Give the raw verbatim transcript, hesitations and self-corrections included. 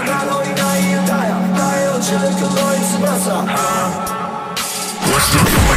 空のいない歌や舞い落ちる黒い翼 What's the